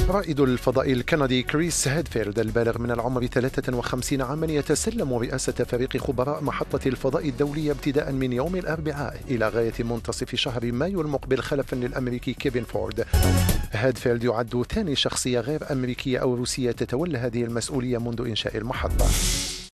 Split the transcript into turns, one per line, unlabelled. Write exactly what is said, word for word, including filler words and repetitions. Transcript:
رائد الفضاء الكندي كريس هادفيلد البالغ من العمر ثلاثة وخمسين عاما يتسلم رئاسة فريق خبراء محطة الفضاء الدولية ابتداء من يوم الأربعاء إلى غاية منتصف شهر مايو المقبل خلفا للأمريكي كيفن فورد. هادفيلد يعد ثاني شخصية غير أمريكية أو روسية تتولى هذه المسؤولية منذ إنشاء المحطة.